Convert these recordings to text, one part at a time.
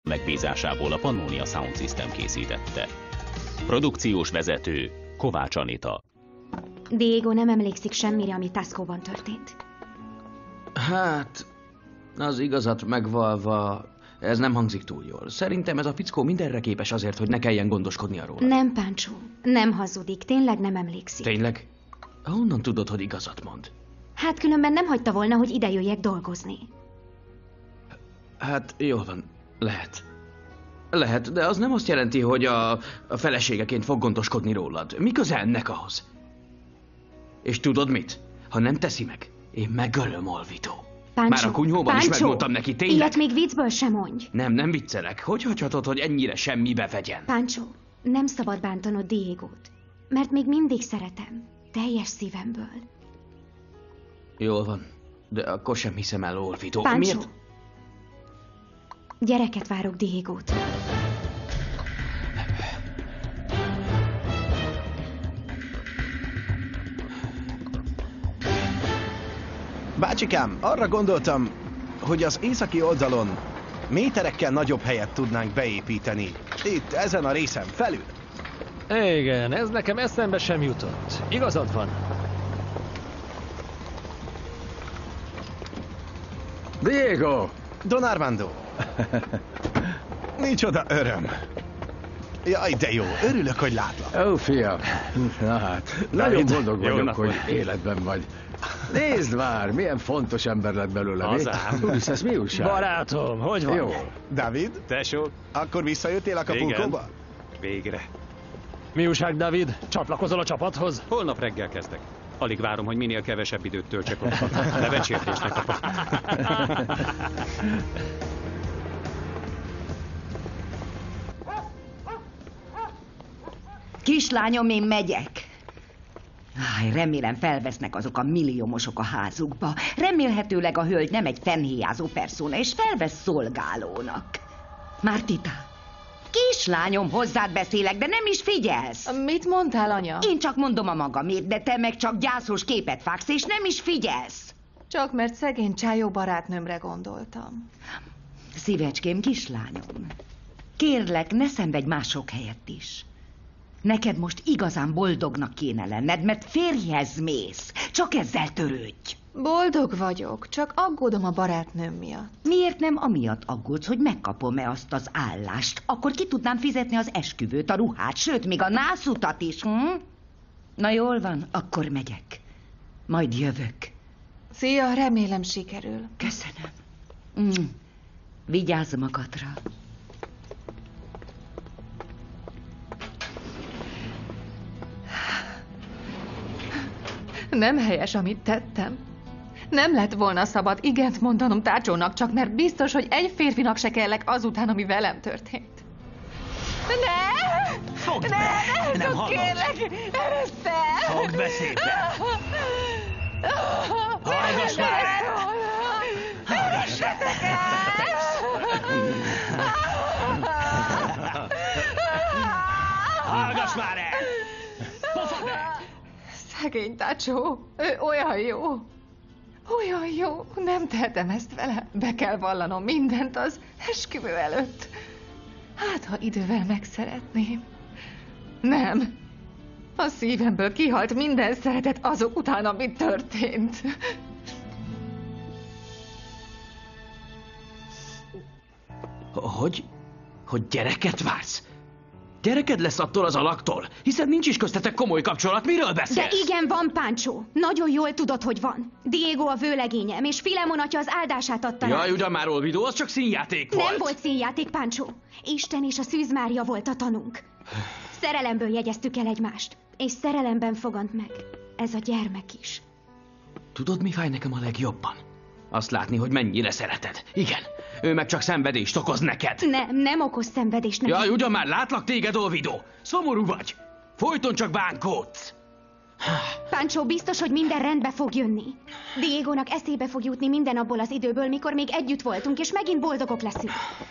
megbízásából a Pannonia Sound System készítette. Produkciós vezető Kovács Anita. Diego nem emlékszik semmire, ami Tascóban történt. Hát, az igazat megvalva, ez nem hangzik túl jól. Szerintem ez a fickó mindenre képes azért, hogy ne kelljen gondoskodnia róla. Nem, Pancho, nem hazudik, tényleg nem emlékszik. Tényleg? Honnan tudod, hogy igazat mond? Hát különben nem hagyta volna, hogy ide jöjjek dolgozni. Hát jól van, lehet. Lehet, de az nem azt jelenti, hogy a feleségeként fog gondoskodni rólad. Mi köze ennek ahhoz? És tudod mit? Ha nem teszi meg, én megölöm Olvidó. Pancho, már a kunyhóban is megmondtam neki, tényleg? Ilyet még viccből sem mondj. Nem viccelek. Hogy hagyhatod, hogy ennyire semmibe vegyen? Pancho, nem szabad bántanod Diegót, mert még mindig szeretem. Teljes szívemből. Jól van, de akkor sem hiszem el Olvidó. Pancho, miért? Gyereket várok Diegótól. Bácsikám, arra gondoltam, hogy az északi oldalon méterekkel nagyobb helyet tudnánk beépíteni. Itt, ezen a részen felül. Igen, ez nekem eszembe sem jutott. Igazad van. Diego! Don Armando. Micsoda öröm. Jaj, de jó, örülök, hogy látlak. Ó, fiam, na hát, nagyon boldog vagyok, hogy életben vagy. Nézd már, milyen fontos ember lett belőle, mi? Ulises, mi újság? Barátom, hogy van? Jó. David? Tesó? Akkor visszajöttél Acapulcóba? Végre. Mi újság, David? Csatlakozol a csapathoz? Holnap reggel kezdek. Alig várom, hogy minél kevesebb időt töltsek ott. Nevecsértésnek kapok. Kislányom, én megyek. Áj, remélem felvesznek azok a milliómosok a házukba. Remélhetőleg a hölgy nem egy fennhéjázó perszóna, és felvesz szolgálónak. Mártita, kislányom, hozzád beszélek, de nem is figyelsz. Mit mondtál, anya? Én csak mondom a magamét, de te meg csak gyászos képet vágsz, és nem is figyelsz. Csak mert szegény csájó barátnőmre gondoltam. Szívecském, kislányom, kérlek, ne szenvedj mások helyett is. Neked most igazán boldognak kéne lenned, mert férjhez mész. Csak ezzel törődj. Boldog vagyok, csak aggódom a barátnőm miatt. Miért nem amiatt aggódsz, hogy megkapom-e azt az állást? Akkor ki tudnám fizetni az esküvőt, a ruhát, sőt, még a nászutat is. Na jól van, akkor megyek. Majd jövök. Szia, remélem sikerül. Köszönöm. Vigyázz magadra. Nem helyes, amit tettem. Nem lett volna szabad igent mondanom Tárcsónak, csak mert biztos, hogy egy férfinak se kellek azután, ami velem történt. Ne! Fogd be! Nem hallod! Kérlek, erősz fel! Fogd be szépen! Hallgass már el! Hallgass Hallgass már el! Pofogd el! Szegény Tácsó, ő olyan jó. Olyan jó, nem tehetem ezt vele. Be kell vallanom mindent az esküvő előtt. Hát, ha idővel megszeretném. Nem. A szívemből kihalt minden szeretet azok után, amit történt. Hogy gyereket vársz? Gyereked lesz attól az alaktól? Hiszen nincs is köztetek komoly kapcsolat, miről beszélsz? De igen, van, Pancho. Nagyon jól tudod, hogy van. Diego a vőlegényem, és Filemon atya az áldását adta. Jaj, ugyan már, Olvidó, az csak színjáték volt. Nem volt színjáték, Pancho. Isten és a Szűz Mária volt a tanunk. Szerelemből jegyeztük el egymást, és szerelemben fogant meg ez a gyermek is. Tudod, mi fáj nekem a legjobban? Azt látni, hogy mennyire szereted. Igen, ő meg csak szenvedést okoz neked. Nem okoz szenvedést neked. Jaj, ugyan már látlak téged, Olvidó. Szomorú vagy. Folyton csak bánkódsz. Pancho, biztos, hogy minden rendbe fog jönni. Diegónak eszébe fog jutni minden abból az időből, mikor még együtt voltunk, és megint boldogok leszünk.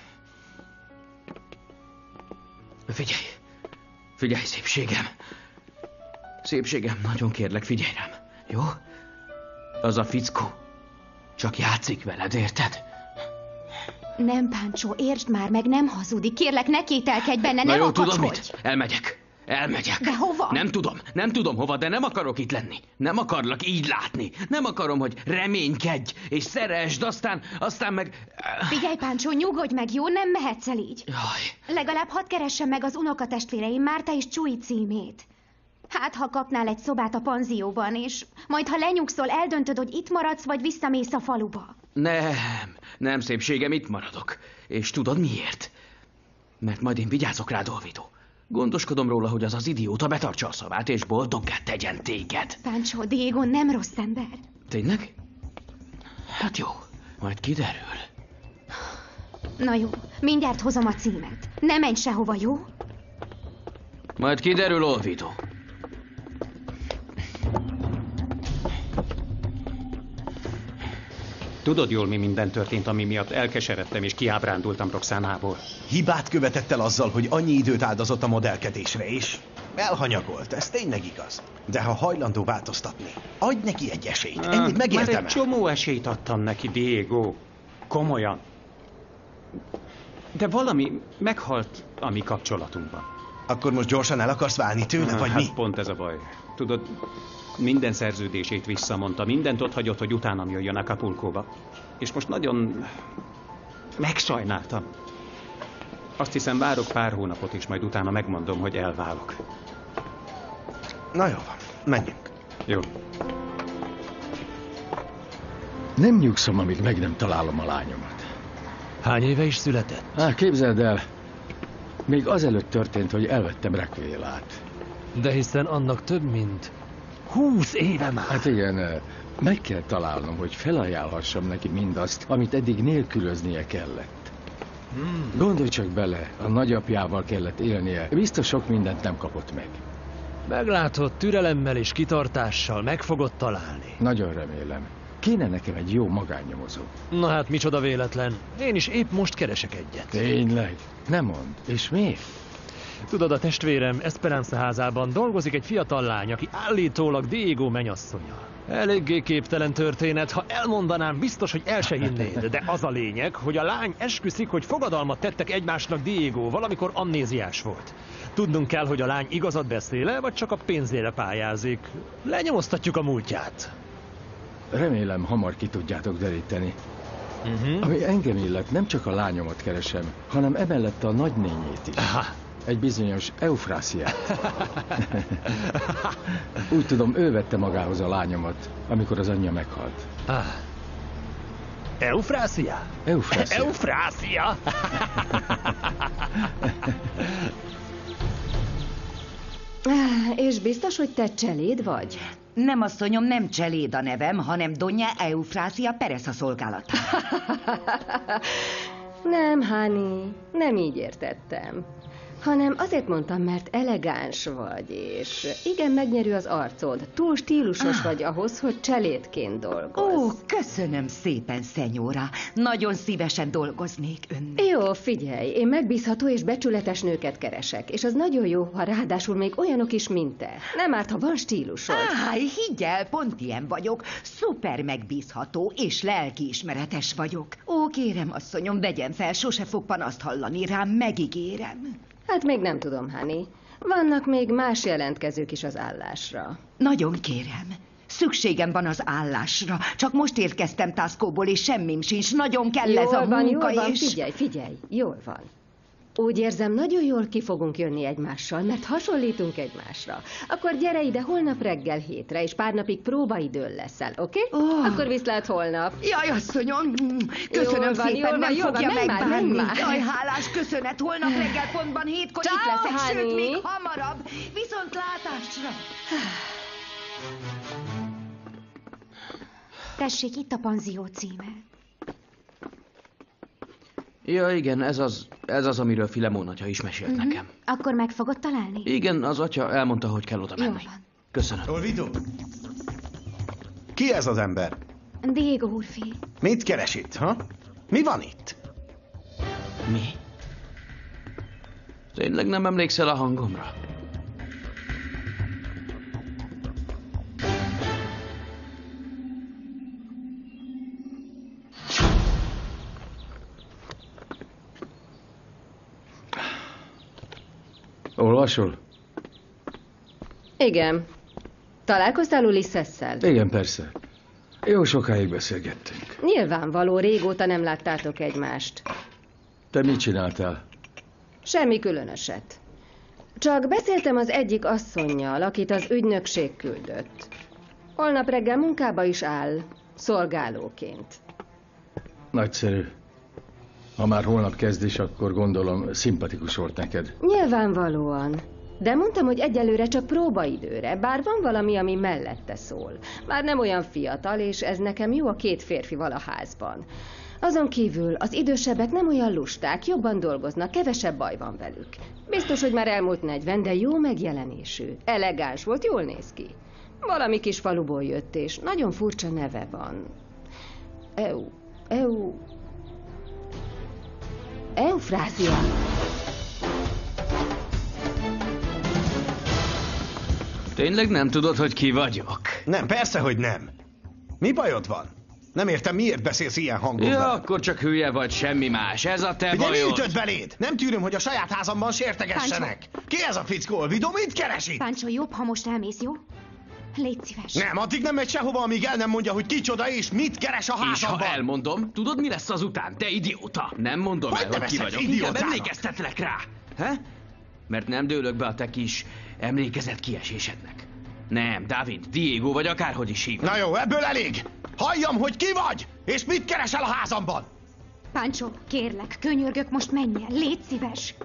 Figyelj, szépségem. Szépségem, nagyon kérlek, figyelj rám. Jó? Az a fickó csak játszik veled, érted? Nem, Pancho, értsd már meg, nem hazudik. Kérlek, ne kételkedj benne, Na nem jó, akacskodj. tudod mit? Elmegyek. De hova? Nem tudom hova, de nem akarok itt lenni. Nem akarlak így látni. Nem akarom, hogy reménykedj és szeresd, aztán meg... Figyelj, Pancho, nyugodj meg, jó? Nem mehetsz el így. Jaj. Legalább hadd keressem meg az unokatestvéreim Márta és Csui címét. Hát, ha kapnál egy szobát a panzióban, és majd, ha lenyugszol, eldöntöd, hogy itt maradsz, vagy visszamész a faluba. Nem, szépségem, itt maradok. És tudod miért? Mert majd én vigyázok rád, Olvido. Gondoskodom róla, hogy az idióta betartsa a szavát, és boldoggá tegyen téged. Pancho, Diego nem rossz ember. Tényleg? Hát jó, majd kiderül. Na jó, mindjárt hozom a címet. Ne menj sehova, jó? Majd kiderül, Olvido. Tudod jól, mi minden történt, ami miatt elkeseredtem és kiábrándultam Roxánából. Hibát követett el azzal, hogy annyi időt áldozott a modellkedésre, és elhanyagolt, ez tényleg igaz. De ha hajlandó változtatni, adj neki egy esélyt, ennyit Már megérdemel. egy csomó esélyt adtam neki, Diego. Komolyan. De valami meghalt a mi kapcsolatunkban. Akkor most gyorsan el akarsz válni tőle, vagy hát mi? Pont ez a baj. Tudod, minden szerződését visszamondta, mindent ott hagyott, hogy utánam jöjjön Acapulcóba. És most nagyon megsajnáltam. Azt hiszem, várok pár hónapot, és majd utána megmondom, hogy elválok. Na jó van, menjünk. Jó. Nem nyugszom, amíg meg nem találom a lányomat. Hány éve is született? Képzeld el, még azelőtt történt, hogy elvettem Requélát. De hiszen annak több mint 20 éve már. Hát igen, meg kell találnom, hogy felajánlhassam neki mindazt, amit eddig nélkülöznie kellett. Gondolj csak bele, a nagyapjával kellett élnie, biztos sok mindent nem kapott meg. Meglátod, türelemmel és kitartással meg fogod találni. Nagyon remélem. Kéne nekem egy jó magánnyomozó. Na hát, micsoda véletlen. Én is épp most keresek egyet. Tényleg? Nem mondd. És miért? Tudod, a testvérem Esperanza házában dolgozik egy fiatal lány, aki állítólag Diego menyasszonya. Eléggé képtelen történet, ha elmondanám, biztos, hogy el se hinnéd. De az a lényeg, hogy a lány esküszik, hogy fogadalmat tettek egymásnak Diego, valamikor amnéziás volt. Tudnunk kell, hogy a lány igazat beszél-e, vagy csak a pénzére pályázik. Lenyomoztatjuk a múltját. Remélem, hamar ki tudjátok deríteni. Ami engem illet, nem csak a lányomat keresem, hanem emellett a nagynényét is. Aha. Egy bizonyos Eufrásiát. Úgy tudom, ő vette magához a lányomat, amikor az anyja meghalt. Eufrásia? Eufrásia. Eufrásia? És biztos, hogy te cseléd vagy? Nem, asszonyom, nem cseléd a nevem, hanem Doña Eufrásia Perez a szolgálatán. Nem, Hani, nem így értettem. Hanem azért mondtam, mert elegáns vagy, és igen megnyerő az arcod. Túl stílusos vagy ahhoz, hogy cselédként dolgozz. Ó, köszönöm szépen, szenyóra. Nagyon szívesen dolgoznék önnek. Jó, figyelj, én megbízható és becsületes nőket keresek, és az nagyon jó, ha ráadásul még olyanok is, mint te. Nem árt, ha van stílusod. Higgy el, pont ilyen vagyok. Szuper megbízható és lelkiismeretes vagyok. Ó, kérem, asszonyom, vegyem fel, sose fog panaszt hallani rám, megígérem. Hát még nem tudom, Hani. Vannak még más jelentkezők is az állásra. Nagyon kérem. Szükségem van az állásra. Csak most érkeztem Taskóból, és semmim sincs. Nagyon kell ez a munka, jól van, és... Figyelj, jól van. Úgy érzem, nagyon jól ki fogunk jönni egymással, mert hasonlítunk egymásra. Akkor gyere ide holnap reggel 7-re, és pár napig próbaidőn leszel, oké? Akkor viszlát holnap. Jaj, asszonyom, köszönöm szépen, nem fogja megbánni. Jaj, hálás köszönet, holnap reggel pontban 7-kor itt leszek, sőt, még hamarabb. Viszontlátásra! Tessék, itt a panzió címe. Ja, igen, ez az, amiről Filemón atya is mesélt nekem. Akkor meg fogod találni? Igen, az atya elmondta, hogy kell oda menni. Jól van. Köszönöm. Olvido? Ki ez az ember? Diego úrfi. Mit keres itt, ha? Mi van itt? Mi? Tényleg nem emlékszel a hangomra? Olvasol? Igen. Találkoztál Ulyssesszel? Igen, persze. Jó sokáig beszélgettünk. Nyilvánvaló, régóta nem láttátok egymást. Te mit csináltál? Semmi különöset. Csak beszéltem az egyik asszonnyal, akit az ügynökség küldött. Holnap reggel munkába is áll, szolgálóként. Nagyszerű. Ha már holnap kezdés, akkor gondolom szimpatikus volt neked. Nyilvánvalóan. De mondtam, hogy egyelőre csak próbaidőre, bár van valami, ami mellette szól. Már nem olyan fiatal, és ez nekem jó a két férfival a házban. Azon kívül az idősebbek nem olyan lusták, jobban dolgoznak, kevesebb baj van velük. Biztos, hogy már elmúlt 40, de jó megjelenésű. Elegáns volt, jól néz ki. Valami kis faluból jött, és nagyon furcsa neve van. Eufrázia. Tényleg nem tudod, hogy ki vagyok? Nem, persze, hogy nem. Mi bajod van? Nem értem, miért beszélsz ilyen hangon Ja, vele. akkor csak hülye vagy, semmi más. Ez a te Ugye mi bajod. ütött beléd? Nem tűröm, hogy a saját házamban sértegessenek. Ki ez a fickó, Olvido? Mit keres itt? Páncsó, jobb, ha most elmész, jó? Légy szíves. Nem, addig nem megy sehova, amíg el nem mondja, hogy kicsoda és mit keres a És házamban. ha elmondom, tudod, mi lesz azután? Te idióta! Nem mondom Hogy el, hogy ki nevezhetsz vagyok. Inkább idiótának? emlékeztetlek rá. He? Mert nem dőlök be a te kis emlékezet kiesésednek. Nem, David, Diego vagy akárhogy is hívnak. Na jó, ebből elég. Halljam, hogy ki vagy, és mit keresel a házamban. Páncsó, kérlek, könyörgök, most menj el, légy szíves.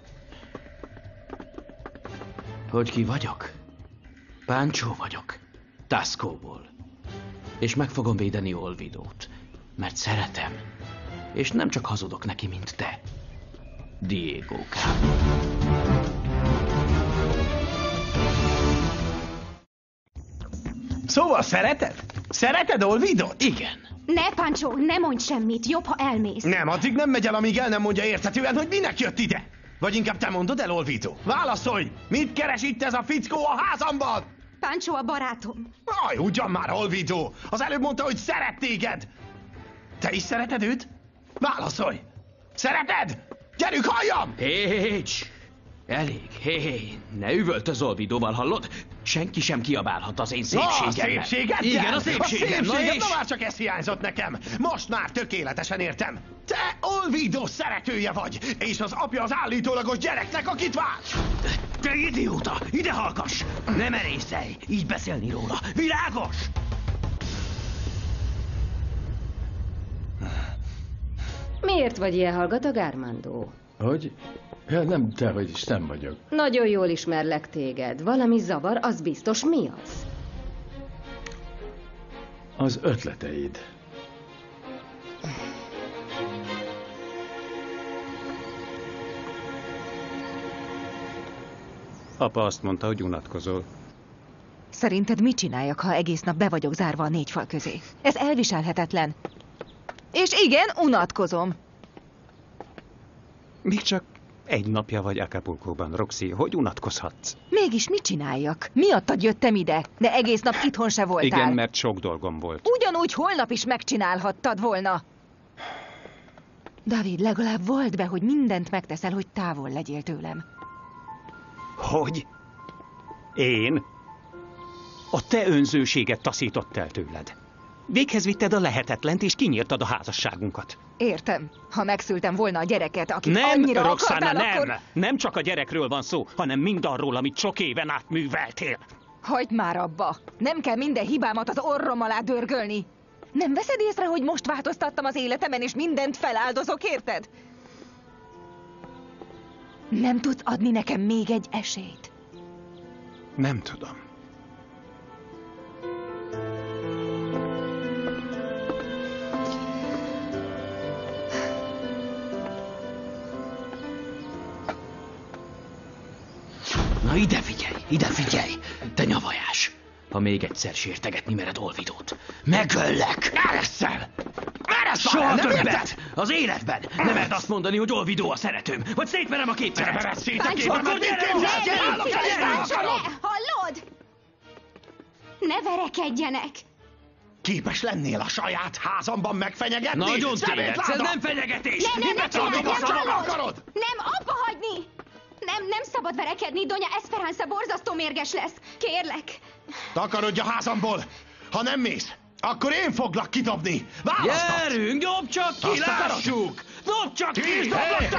Hogy ki vagyok? Páncsó vagyok. Tascóból. És meg fogom védeni Olvidót. Mert szeretem. És nem csak hazudok neki, mint te. Diegókám. Szóval szereted? Szereted Olvidot? Igen. Ne, Páncsó, ne mondj semmit, jobb, ha elmész. Nem, addig nem megy el, amíg el nem mondja érthetően, hogy minek jött ide. Vagy inkább te mondod el, Olvido. Válaszolj! Mit keres itt ez a fickó a házamban? Páncsó a barátom. Aj, ugyan már, Olvido! Az előbb mondta, hogy szeret téged! Te is szereted őt? Válaszolj! Szereted? Gyerünk, halljam! Hé, elég, ne üvöltöz Olvidóval, hallod? Senki sem kiabálhat az én szépségemmel. A szépséged? Igen, a szépségem. Na már csak ez hiányzott nekem. Most már tökéletesen értem. Te Olvido szeretője vagy, és az apja az állítólagos gyereknek, akit vársz. Te idióta, ide hallgass! Ne merészelj, így beszélni róla. Világos? Miért vagy ilyen hallgatag, Armando? Hogy? Ja, nem, dehogy is nem vagyok. Nagyon jól ismerlek téged. Valami zavar, az biztos. Mi az? Az ötleteid. Apa azt mondta, hogy unatkozol. Szerinted mit csináljak, ha egész nap be vagyok zárva a 4 fal közé? Ez elviselhetetlen. És igen, unatkozom. Még csak egy napja vagy Acapulcóban, Roxy. Hogy unatkozhatsz? Mégis mit csináljak? Miattad jöttem ide, de egész nap itthon se voltál. Igen, mert sok dolgom volt. Ugyanúgy holnap is megcsinálhattad volna. David, legalább volt be, hogy mindent megteszel, hogy távol legyél tőlem. Hogy? Én? A te önzőséget taszított el tőled. Véghez vitted a lehetetlent, és kinyírtad a házasságunkat. Értem. Ha megszültem volna a gyereket, akit Nem, annyira Roxana, akartál, nem! akkor... Nem csak a gyerekről van szó, hanem mindarról, amit sok éven át műveltél. Hagyd már abba! Nem kell minden hibámat az orrom alá dörgölni! Nem veszed észre, hogy most változtattam az életemen, és mindent feláldozok, érted? Nem tudsz adni nekem még egy esélyt? Nem tudom. Na ide figyelj, te nyavajás! Ha még egyszer sértegetni mered Olvidót, megöllek! Ereszel! Soha nem többet! érted? Az életben! Nem lehet azt mondani, hogy Olvidó a szeretőm, vagy szétverem a képteret! Vered szét a Páncsó, képet, akkor mit gyere, képzelsz? gyere, Állok, gyere, gyere, Páncsó, akarod? ne! Hallod? Ne verekedjenek! Képes lennél a saját házamban megfenyegetni? Nagyon tévedsz, ez Szemétláda! nem fenyegetés! Ne Mit csinálj, mondok, nem azt csak hallod! akarod? Nem, abba hagyni! Nem Nem szabad verekedni, Doña Esperanza borzasztó mérges lesz. Kérlek. Takarodj a házamból! Ha nem mész, akkor én foglak kidobni! Választhatsz! Gyerünk, dob csak ki, lássuk! Dob csak ki, és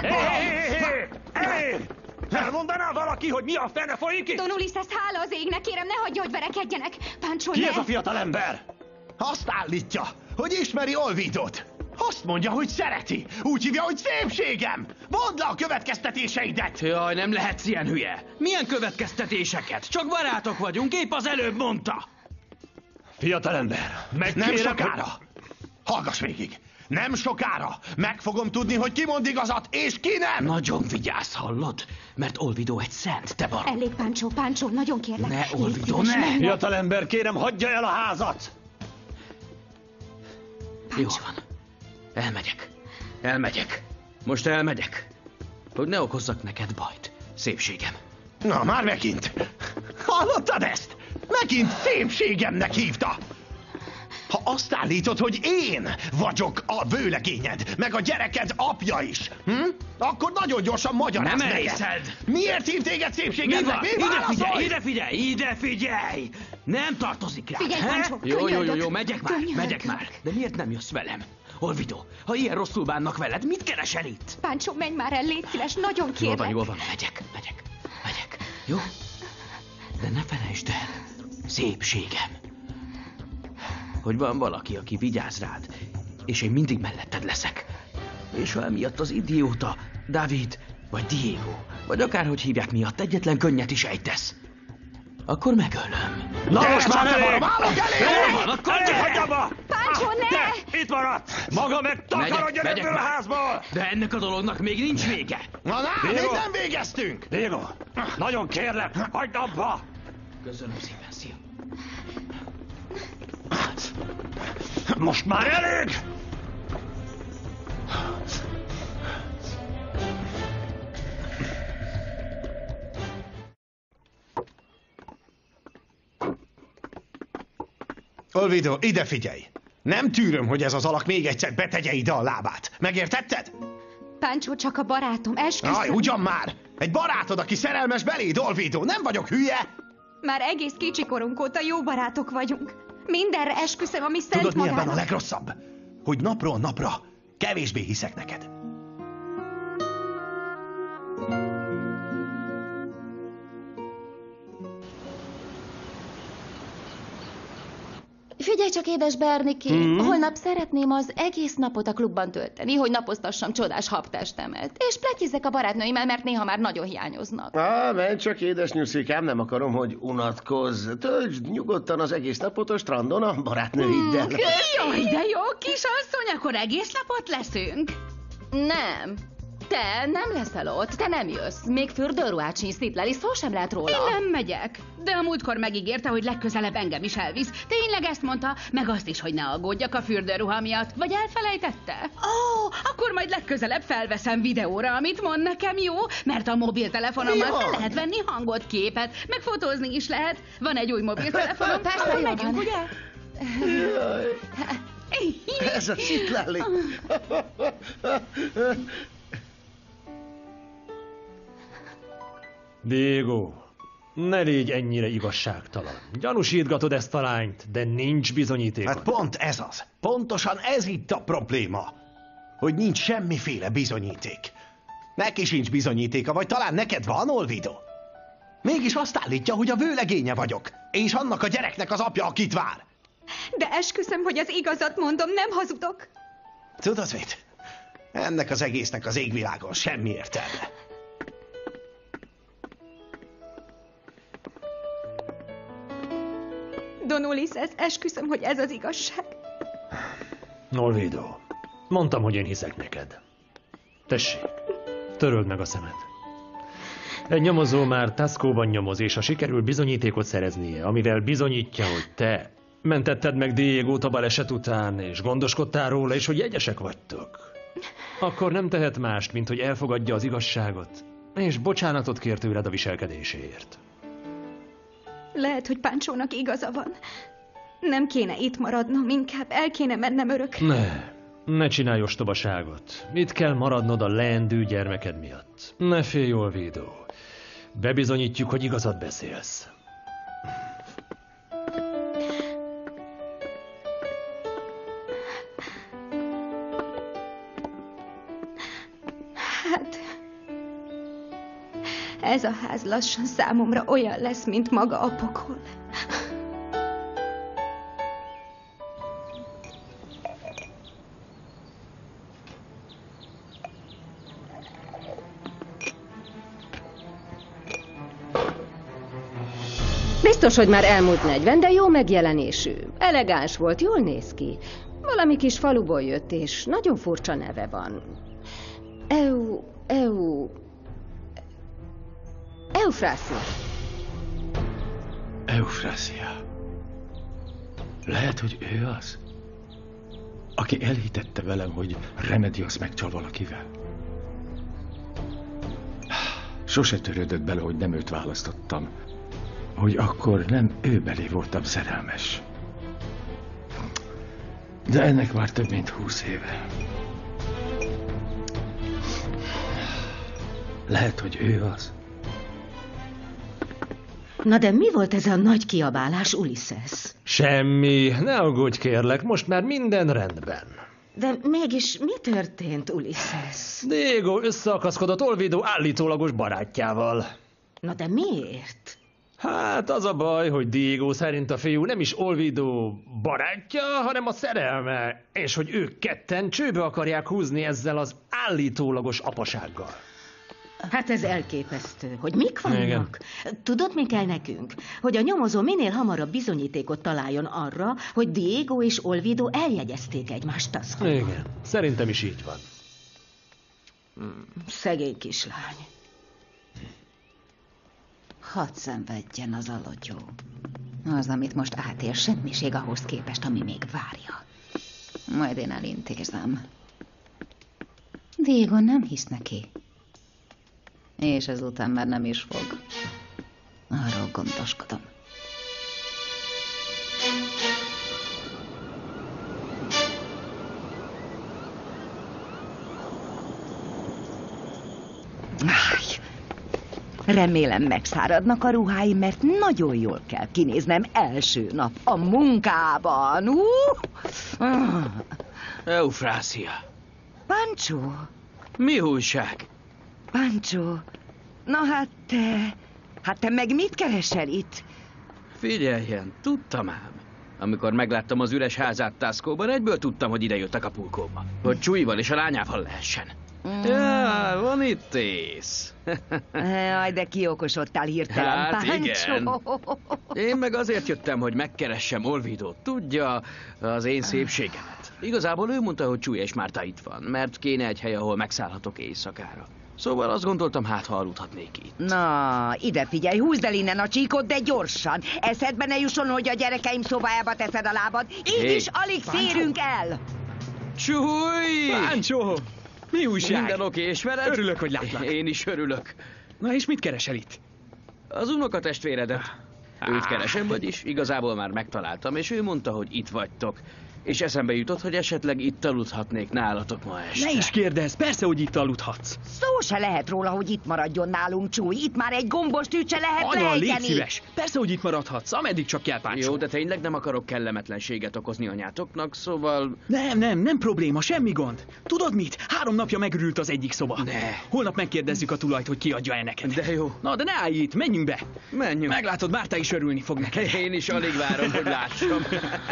Elmondaná valaki, hogy mi a fene folyik itt? Don Ulises, hála az égnek, kérem, ne hagyja, hogy verekedjenek. Pancho, Ki ne! ez a fiatal ember? Azt állítja, hogy ismeri Olvidót. Azt mondja, hogy szereti. Úgy hívja, hogy szépségem. Mondd le a következtetéseidet. Jaj, nem lehetsz ilyen hülye. Milyen következtetéseket? Csak barátok vagyunk, épp az előbb mondta. Fiatalember, Nem sokára. Hallgass végig. Nem sokára meg fogom tudni, hogy ki mond igazat, és ki nem. Nagyon vigyázz, hallod? Mert Olvidó egy szent, te barom. Elég, Pancho, nagyon kérlek. Ne, Légy Olvidó, szíves, ne! menj. Fiatalember, kérem, hagyja el a házat! Jó van. Elmegyek. Most elmegyek. Hogy ne okozzak neked bajt, szépségem. Na, már megint. Hallottad ezt? Megint szépségemnek hívta. Ha azt állítod, hogy én vagyok a vőlegényed, meg a gyereked apja is, akkor nagyon gyorsan magyarázd Nem neked. elészed! Miért hív téged Mi szépségemnek? van? Ide figyelj! Nem tartozik rád, Figyelj, he? Pancho, Jó, könyörgök. megyek már. De miért nem jössz velem? Olvidó, ha ilyen rosszul bánnak veled, mit keresel itt? Pancho, menj már el, légy szíves, nagyon kérlek. Jól van, megyek. Jó? De ne felejtsd el, szépségem, hogy van valaki, aki vigyáz rád, és én mindig melletted leszek. És ha emiatt az idióta, David, vagy Diego, vagy akárhogy hívják miatt egyetlen könnyet is ejtesz, akkor megölöm. Na most már elég! Állok elé! Jó van, akkor Hagyj abba! Pancho, ne! Te, itt maradsz! Maga meg takarodjon Megyek ebből a már. házból! De ennek a dolognak még nincs vége. Na, még Diego. nem végeztünk! Diego, nagyon kérlek, hagyd abba! Köszönöm szépen, szia. Most már elég! Olvidó, ide figyelj! Nem tűröm, hogy ez az alak még egyszer betegye ide a lábát. Megértetted? Pancho, csak a barátom, esküszöm. Aj, ugyan már! Egy barátod, aki szerelmes beléd, Olvidó, nem vagyok hülye! Már egész kicsikorunk óta jó barátok vagyunk. Mindenre esküszöm, ami szent Tudod, mi ebben a magának. legrosszabb? Hogy napról napra kevésbé hiszek neked. Figyelj csak, édes Berniké, holnap szeretném az egész napot a klubban tölteni, hogy napoztassam csodás habtestemet. És pletyizzek a barátnőimmel, mert néha már nagyon hiányoznak. Menj csak, édes nyuszikám, nem akarom, hogy unatkozz. Töltsd nyugodtan az egész napot a strandon a barátnőiddel. Jaj, de jó, kisasszony, akkor egész napot leszünk. Nem. Te nem leszel ott, te nem jössz. Még fürdőruhát sincs Stipleli, szó sem lehet róla. Én nem megyek. De a múltkor megígérte, hogy legközelebb engem is elvisz. Tényleg ezt mondta, meg azt is, hogy ne aggódjak a fürdőruha miatt. Vagy elfelejtette? Akkor majd legközelebb felveszem videóra, amit mond nekem, jó? Mert a mobiltelefonommal fel lehet venni hangot, képet, meg fotózni is lehet. Van egy új mobiltelefonom. Persze, jó megyünk, van. ugye? Jaj, ez a Citlali. Diego, ne légy ennyire igazságtalan. Gyanúsítgatod ezt a lányt, de nincs bizonyítékod. Hát pont ez az. Pontosan ez itt a probléma. Hogy nincs semmiféle bizonyíték. Neki sincs bizonyítéka, vagy talán neked van, Olvidó? Mégis azt állítja, hogy a vőlegénye vagyok, és annak a gyereknek az apja, akit vár. De esküszöm, hogy az igazat mondom, nem hazudok. Tudod mit? Ennek az egésznek az égvilágon semmi értelme. Don Ulises, esküszöm, hogy ez az igazság. Olvidó, mondtam, hogy én hiszek neked. Tessék, töröld meg a szemed. Egy nyomozó már Tascóban nyomoz, és ha sikerül bizonyítékot szereznie, amivel bizonyítja, hogy te mentetted meg Diegót a baleset után, és gondoskodtál róla, és hogy jegyesek vagytok, akkor nem tehet mást, mint hogy elfogadja az igazságot, és bocsánatot kér tőled a viselkedéséért. Lehet, hogy Panchónak igaza van. Nem kéne itt maradnom, inkább el kéne mennem örökre. Ne csinálj ostobaságot. Itt kell maradnod a leendő gyermeked miatt. Ne félj, Olvidó. Bebizonyítjuk, hogy igazat beszélsz. Hát... ez a ház lassan számomra olyan lesz, mint maga a pokol. Biztos, hogy már elmúlt 40, de jó megjelenésű. Elegáns volt, jól néz ki. Valami kis faluból jött, és nagyon furcsa neve van. Eufrászia. Eufrászia. Lehet, hogy ő az, aki elhitette velem, hogy Remedios megcsal valakivel. Sose törődött bele, hogy nem őt választottam. Hogy akkor nem ő belé voltam szerelmes. De ennek már több mint 20 éve. Lehet, hogy ő az. Na de mi volt ez a nagy kiabálás, Ulysses? Semmi, ne aggódj kérlek, most már minden rendben. De mégis mi történt, Ulysses? Diego összeakaszkodott Olvido állítólagos barátjával. Na de miért? Hát az a baj, hogy Diego szerint a fiú nem is Olvido barátja, hanem a szerelme, és hogy ők ketten csőbe akarják húzni ezzel az állítólagos apasággal. Hát ez elképesztő, hogy mik vannak. Igen. Tudod, mi kell nekünk? Hogy a nyomozó minél hamarabb bizonyítékot találjon arra, hogy Diego és Olvido eljegyezték egymást taszkóban. Igen, szerintem is így van. Szegény kislány. Hadd szenvedjen az alotyó. Az, amit most átér, semmiség ahhoz képest, ami még várja. Majd én elintézem. Diego nem hisz neki. És ezután már nem is fog. Arról gondoskodom. Remélem megszáradnak a ruháim, mert nagyon jól kell kinéznem első nap a munkában. Eufrászia. Pancho! Mi újság? Pancho, na hát te meg mit keresel itt? Figyeljen, tudtam ám. Amikor megláttam az üres házát Taskóban, egyből tudtam, hogy ide jött Acapulcóba. Hogy Csúival és a lányával lehessen. Ja, van itt ész. Jaj, de kiokosodtál hirtelen, Hát Pancho. igen. Én meg azért jöttem, hogy megkeressem Olvidót. Tudja, az én szépségemet. Igazából ő mondta, hogy Csúi és Márta itt van, mert kéne egy hely, ahol megszállhatok éjszakára. Szóval azt gondoltam, hát ha aludhatnék itt. Na, ide figyelj, húzd el innen a csíkot, de gyorsan. Eszedbe ne jusson, hogy a gyerekeim szobájába teszed a lábad. Így is alig férünk el. Csúi! Pancho! Mi újság? Minden oké, és veled? Örülök, hogy látlak. Én is örülök. Na és mit keresel itt? Az unokatestvéredet. Őt keresem, vagyis igazából már megtaláltam, és ő mondta, hogy itt vagytok. És eszembe jutott, hogy esetleg itt aludhatnék nálatok ma este. Ne is kérdezz, persze, hogy itt aludhatsz. Szó se lehet róla, hogy itt maradjon nálunk, Csúly. Itt már egy gombos tűt se lehet Anya, légy rejteni. szíves. Persze, hogy itt maradhatsz, ameddig csak kell, Pancho. Jó, de tényleg nem akarok kellemetlenséget okozni anyátoknak, szóval... Nem probléma, semmi gond. Tudod mit? 3 napja megürült az egyik szoba. Ne. Holnap megkérdezzük a tulajt, hogy kiadja-e neked. De jó. Na, de ne állj itt, menjünk be. Menjünk. Meglátod, Márta is örülni fog neked. Én is alig várom, hogy lássam.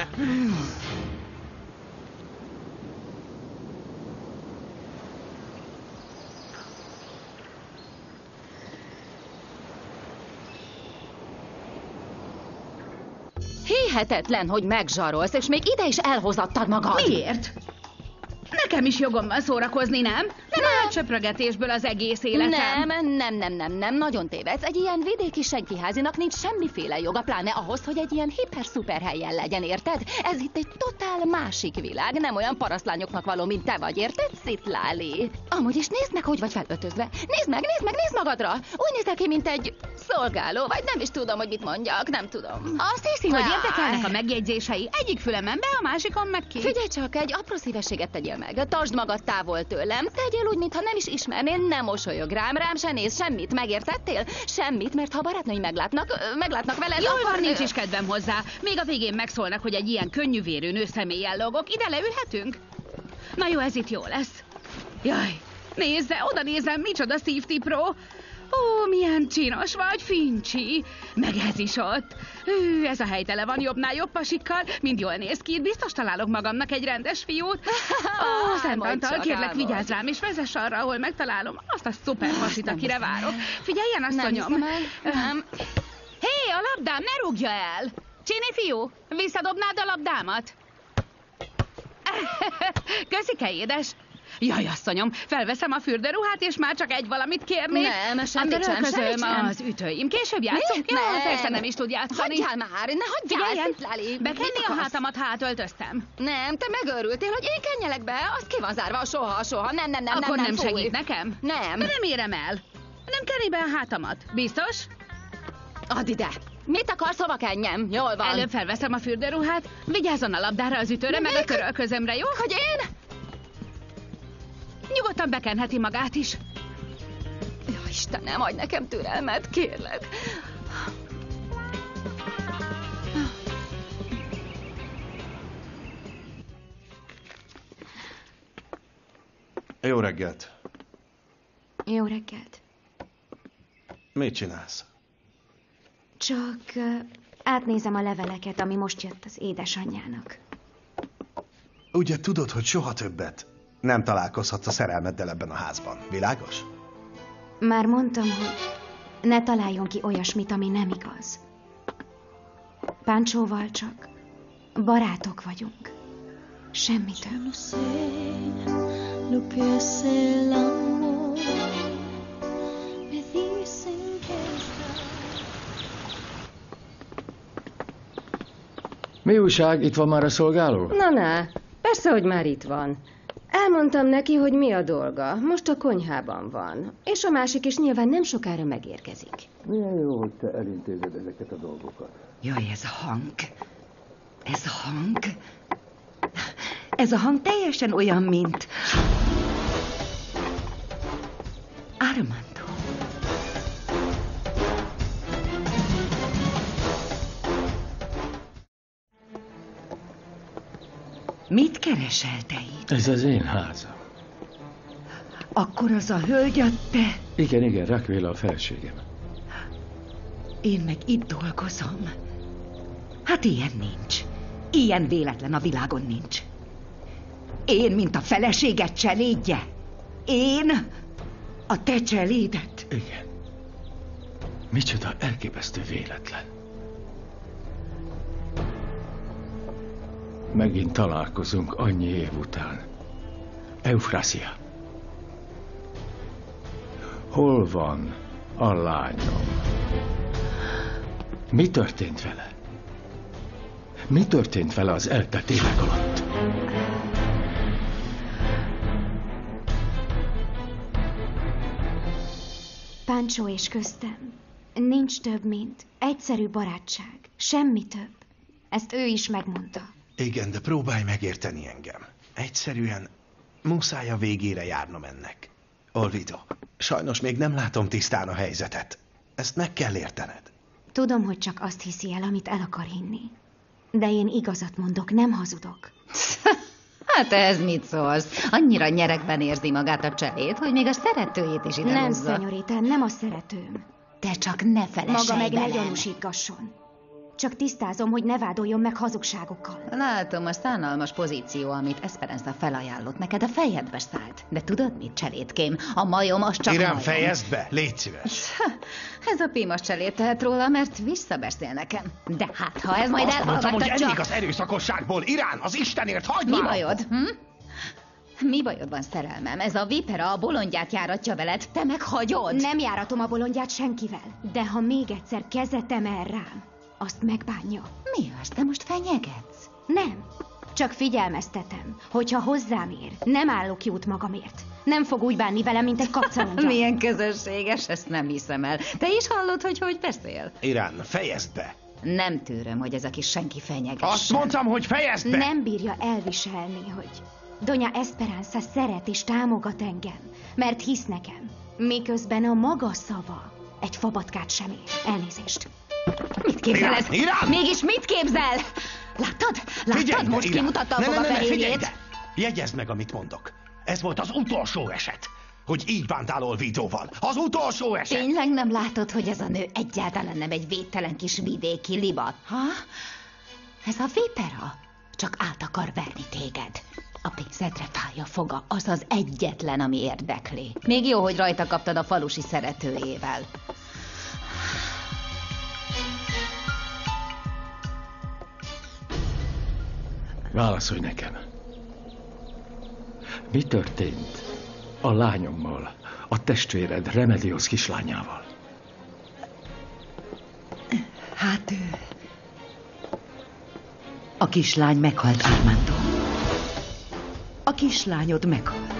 Hihetetlen, hogy megzsarolsz, és még ide is elhozattad magad. Miért? Nekem is jogom van szórakozni, nem? Nem olyan csöprögetésből az egész életem. Nem, nagyon tévedsz. Egy ilyen vidéki senkiházinak nincs semmiféle joga, pláne ahhoz, hogy egy ilyen hiper-szuper helyen legyen, érted? Ez itt egy totál másik világ, nem olyan parasztlányoknak való, mint te vagy, érted, Citlali? Amúgy is nézd meg, hogy vagy felöltözve. Nézd magadra! Úgy nézel ki, mint egy Szolgáló, vagy nem is tudom, hogy mit mondjak, nem tudom. Azt hiszi, hogy érdekelnek a megjegyzései. Egyik fülemen be, a másikon meg ki. Figyelj csak, egy apró szívességet tegyél meg. Tartsd magad távol tőlem. Tegyél úgy, mintha nem is ismernél, nem mosolyog rám se néz semmit. Megértettél? Semmit, mert ha barátnői meglátnak veled, Jól akkor... van, nincs is kedvem hozzá. Még a végén megszólnak, hogy egy ilyen könnyűvérű nő személlyel logok. Ide leülhetünk? Na jó, ez itt jó lesz. Jaj, nézze, oda nézem, micsoda szívtipró. Ó, milyen csinos vagy, Fincsi. Meg ez is ott. Ez a hely tele van jobbnál jobb pasikkal. Mind jól néz ki, biztos találok magamnak egy rendes fiút. Ó, Szent Antal, kérlek, vigyázz rám, és vezess arra, ahol megtalálom azt a szuper pasit, akire várok. Figyeljen, asszonyom. Nem. Hé, a labdám, ne rúgja el. Csini fiú, visszadobnád a labdámat? Köszike, édes. Jaj, asszonyom, felveszem a fürdőruhát, és már csak egy valamit kérnék. Nem, semmit sem, semmit sem. Az ütőim. Később játszunk? Jó, persze nem is tud játszani. Hagyjál már, ne hagyjál, Figyeljen, bekenni a hátamat, ha átöltöztem. Nem, te megőrültél, hogy én kenjelek be, azt ki van zárva, soha. Nem, Akkor nem fúj. segít nekem? Nem. Nem érem el. Nem kenni be a hátamat. Biztos? Add ide. Mit akarsz, hova kenjem? Jól van. Előbb felveszem a fürdőruhát, vigyázzon a labdára, az ütőre, meg a körölközömre, jó? Hogy én? Nyugodtan bekenheti magát is. Jó, Istenem, adj nekem türelmet, kérlek. Jó reggelt. Jó reggelt. Mit csinálsz? Csak átnézem a leveleket, ami most jött az édesanyjának. Ugye tudod, hogy soha többet nem találkozhatsz a szerelmeddel ebben a házban. Világos? Már mondtam, hogy ne találjon ki olyasmit, ami nem igaz. Pancsóval csak barátok vagyunk. Semmi több. Mi újság? Itt van már a szolgáló? Na, persze, hogy már itt van. Elmondtam neki, hogy mi a dolga. Most a konyhában van. És a másik is nyilván nem sokára megérkezik. Milyen jó, hogy te elintézed ezeket a dolgokat. Jaj, ez a hang. Ez a hang teljesen olyan, mint... Armando. Mit keresel te itt? Ez az én házam. Akkor az a hölgy a te... Igen, Raquel a felségem. Én meg itt dolgozom. Hát ilyen nincs. Ilyen véletlen a világon nincs. Én, mint a feleséged cselédje. Én, a te cselédet. Igen. Micsoda elképesztő véletlen. Megint találkozunk annyi év után. Eufrásia. Hol van a lányom? Mi történt vele? Mi történt vele az eltelt évek alatt? Pancsó és köztem nincs több, mint egyszerű barátság. Semmi több. Ezt ő is megmondta. Igen, de próbálj megérteni engem. Egyszerűen muszáj a végére járnom ennek. Olvido, sajnos még nem látom tisztán a helyzetet. Ezt meg kell értened. Tudom, hogy csak azt hiszi el, amit el akar hinni. De én igazat mondok, nem hazudok. Hát ez mit szólsz? Annyira nyeregben érzi magát a cseléd, hogy még a szeretőjét is ide Nem, húzza. szenyorita, nem a szeretőm. Te csak ne felesselj Maga meg ne velem. gyanúsítgasson. Csak tisztázom, hogy ne vádoljon meg hazugságokkal. Látom, a szánalmas pozíció, amit Esperanza felajánlott neked, a fejedbe szállt. De tudod mit, cselédkém? A majom az csak Irán, majom. fejezd be, légy szíves. Ez a Pimas cseléd tehet róla, mert visszabeszél nekem. De hát, ha ez majd Azt mondtam, hogy elhallgattatja... elég az erőszakosságból. Irán, az Istenért, hagyd Mi már bajod? abba! Mi bajod van, szerelmem? Ez a vipera a bolondját járatja veled, te meg hagyod? Nem járatom a bolondját senkivel. De ha még egyszer kezet emel rám, azt megbánja. Mi az? Te most fenyegetsz? Nem. Csak figyelmeztetem, hogyha hozzám ér, nem állok jót magamért. Nem fog úgy bánni velem, mint egy kapcalódja. Milyen közösséges, ezt nem hiszem el. Te is hallod, hogy beszél? Irán, fejezd be! Nem tűröm, hogy ez a kis senki fenyegessen. Azt mondtam, hogy fejezd be! Nem bírja elviselni, hogy Doña Esperanza szeret és támogat engem, mert hisz nekem, miközben a maga szava egy fabatkát sem ér. Elnézést. Mit képzel ez? Irán! Mégis mit képzel? Láttad? Láttad? Most kimutatta a fogafehérjét. Jegyezd meg, amit mondok. Ez volt az utolsó eset, hogy így bántál Olvidóval. Az utolsó eset! Tényleg nem látod, hogy ez a nő egyáltalán nem egy védtelen kis vidéki libat? Ha? Ez a vipera csak át akar verni téged. A pénzedre fáj a foga, az az egyetlen, ami érdekli. Még jó, hogy rajta kaptad a falusi szeretőjével. Válaszolj nekem. Mi történt a lányommal, a testvéred Remedios kislányával? Hát a kislány meghalt, Armando. A kislányod meghalt.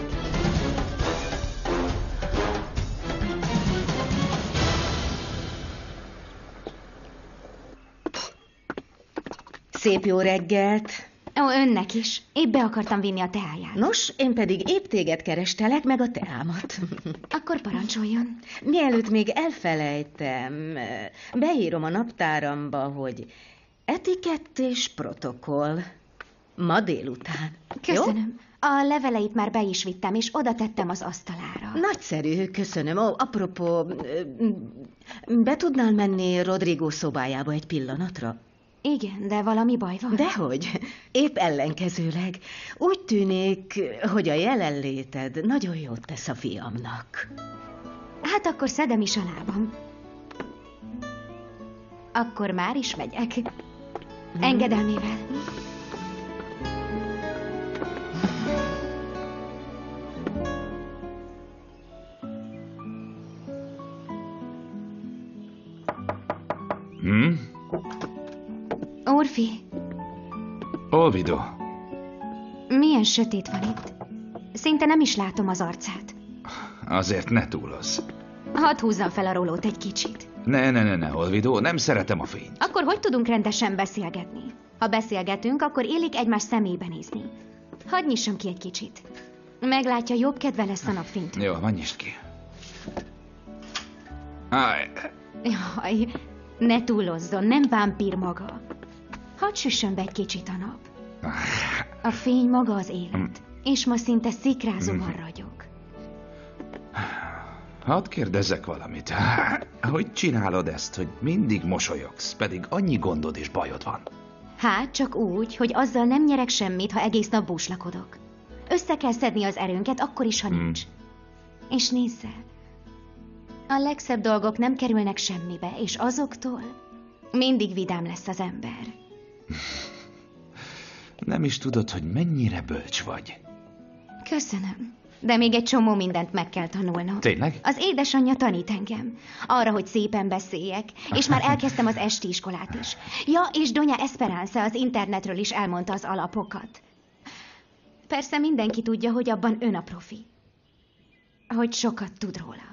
Szép jó reggelt! Ó, önnek is. Épp be akartam vinni a teáját. Nos, én pedig épp téged kerestelek, meg a teámat. Akkor parancsoljon. Mielőtt még elfelejtem, beírom a naptáramba, hogy etikett és protokoll. Ma délután. Köszönöm. Jó? A leveleit már be is vittem, és oda tettem az asztalára. Nagyszerű, köszönöm. Ó, apropó, be tudnál menni Rodrigo szobájába egy pillanatra? Igen, de valami baj van? Dehogy. Épp ellenkezőleg. Úgy tűnik, hogy a jelenléted nagyon jót tesz a fiamnak. Hát akkor szedem is a lábam. Akkor már is megyek. Engedelmével. Orfi, Olvido. milyen sötét van itt. Szinte nem is látom az arcát. Azért ne túlozz. Hadd húzzam fel a rólót egy kicsit. Ne, Olvido, nem szeretem a fényt. Akkor hogy tudunk rendesen beszélgetni? Ha beszélgetünk, akkor illik egymás szemébe nézni. Hadd nyissam ki egy kicsit. Meglátja, jobb kedve lesz a napfénytől. Jó, van, nyisd ki. Áj. Jaj, ne túlozzon, nem vámpír maga. Hadd süssön be egy kicsit a nap. A fény maga az élet, és ma szinte szikrázóan ragyog. Hadd kérdezzek valamit. Hogy csinálod ezt, hogy mindig mosolyogsz, pedig annyi gondod és bajod van? Hát, csak úgy, hogy azzal nem nyerek semmit, ha egész nap búslakodok. Össze kell szedni az erőnket, akkor is, ha nincs. És nézze, a legszebb dolgok nem kerülnek semmibe, és azoktól mindig vidám lesz az ember. Nem is tudod, hogy mennyire bölcs vagy. Köszönöm, de még egy csomó mindent meg kell tanulnom. Tényleg? Az édesanyja tanít engem. Arra, hogy szépen beszéljek, és már elkezdtem az esti iskolát is. Ja, és Doña Esperanza az internetről is elmondta az alapokat. Persze mindenki tudja, hogy abban ön a profi. Hogy sokat tud róla.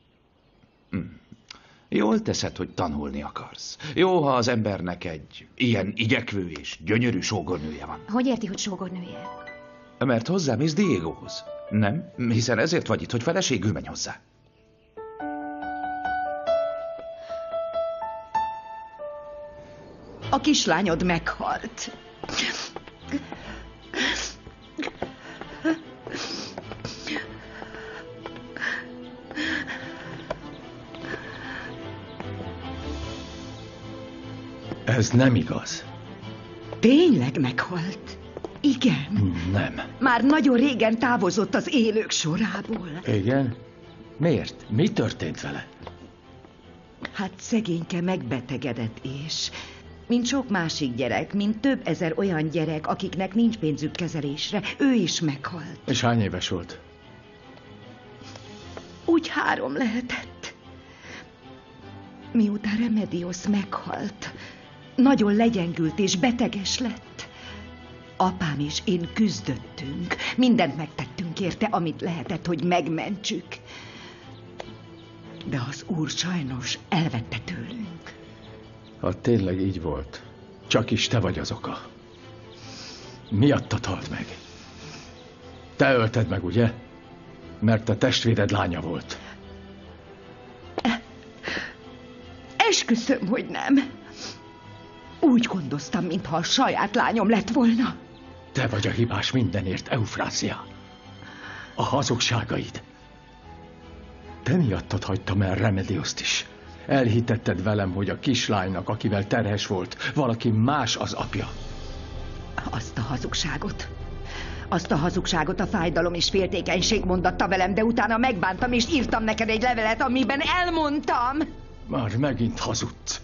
Jól teszed, hogy tanulni akarsz. Jó, ha az embernek egy ilyen igyekvő és gyönyörű sógornője van. Hogy érti, hogy sógornője? Mert hozzámész Diegohoz. Nem? Hiszen ezért vagy itt, hogy feleségül menj hozzá. A kislányod meghalt. Ez nem igaz. Tényleg meghalt? Igen. Nem. Már nagyon régen távozott az élők sorából. Igen? Miért? Mi történt vele? Hát szegényke megbetegedett és... Mint sok másik gyerek, mint több ezer olyan gyerek, akiknek nincs pénzük kezelésre, ő is meghalt. És hány éves volt? Úgy 3 lehetett. Miután Remedios meghalt, nagyon legyengült és beteges lett. Apám és én küzdöttünk. Mindent megtettünk érte, amit lehetett, hogy megmentsük. De az Úr sajnos elvette tőlünk. Ha tényleg így volt, csak is te vagy az oka. Miattad halt meg. Te ölted meg, ugye? Mert a testvéred lánya volt. Esküszöm, hogy nem. Úgy gondoztam, mintha a saját lányom lett volna. Te vagy a hibás mindenért, Eufrászia. A hazugságaid. Te miattad hagytam el Remedioszt is. Elhitetted velem, hogy a kislánynak, akivel terhes volt, valaki más az apja. Azt a hazugságot a fájdalom és féltékenység mondatta velem, de utána megbántam, és írtam neked egy levelet, amiben elmondtam. Már megint hazudsz.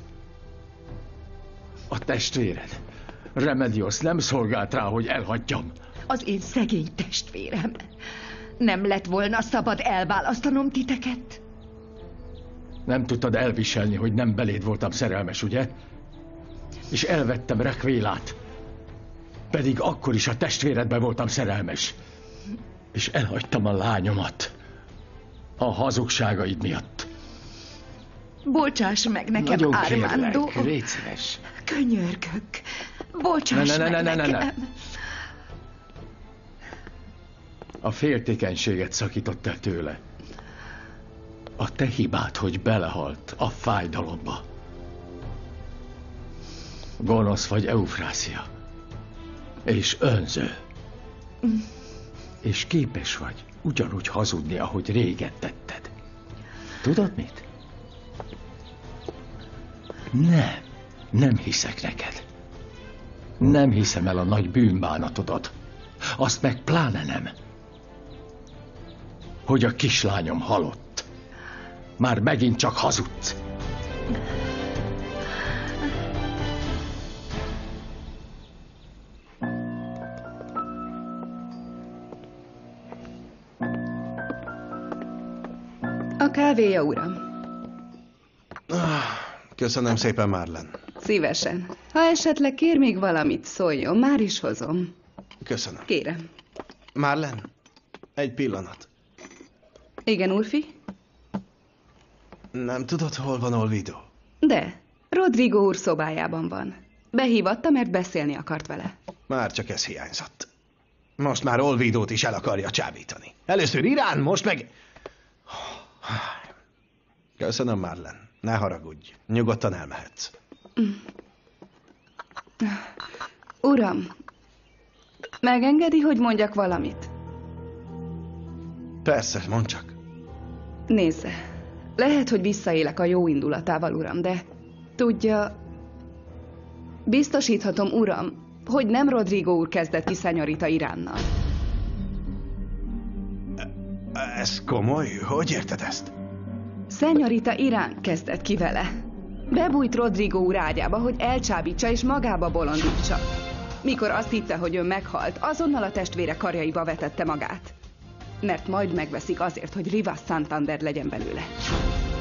A testvéred, Remedios nem szolgált rá, hogy elhagyjam. Az én szegény testvérem. Nem lett volna szabad elválasztanom titeket? Nem tudtad elviselni, hogy nem beléd voltam szerelmes, ugye? És elvettem Rekvélát. Pedig akkor is a testvéredbe voltam szerelmes. És elhagytam a lányomat. A hazugságaid miatt. Bocsáss meg nekem, nagyon Armando. Kérlek, légy szíves. Könyörgök. Bocsáss meg nekem. A féltékenységet szakított el tőle. A te hibád, hogy belehalt a fájdalomba. Gonosz vagy, Eufrászia. És önző. És képes vagy ugyanúgy hazudni, ahogy régen tetted. Tudod mit? Nem hiszek neked. Nem hiszem el a nagy bűnbánatodat. Azt meg pláne nem. Hogy a kislányom halott. Már megint csak hazudsz. A kávéja, uram. Köszönöm szépen, Marlen. Szívesen. Ha esetleg kér még valamit, szóljon, már is hozom. Köszönöm. Kérem. Marlen, egy pillanat. Igen, Ulfi? Nem tudod, hol van Olvido? De, Rodrigo úr szobájában van. Behívatta, mert beszélni akart vele. Már csak ez hiányzott. Most már Olvidót is el akarja csábítani. Először Irán, most meg... Köszönöm, Marlen. Ne haragudj. Nyugodtan elmehetsz. Uram, megengedi, hogy mondjak valamit? Persze, mondd csak. Nézze, lehet, hogy visszaélek a jó indulatával, uram, de tudja, biztosíthatom, uram, hogy nem Rodrigo úr kezdett ki Szenyorita Iránnal. Ez komoly? Hogy érted ezt? Szenyorita Irán kezdett ki vele. Bebújt Rodrigo úr ágyába, hogy elcsábítsa és magába bolondítsa. Mikor azt hitte, hogy ön meghalt, azonnal a testvére karjaiba vetette magát. Mert majd megveszik azért, hogy Rivas Santander legyen belőle.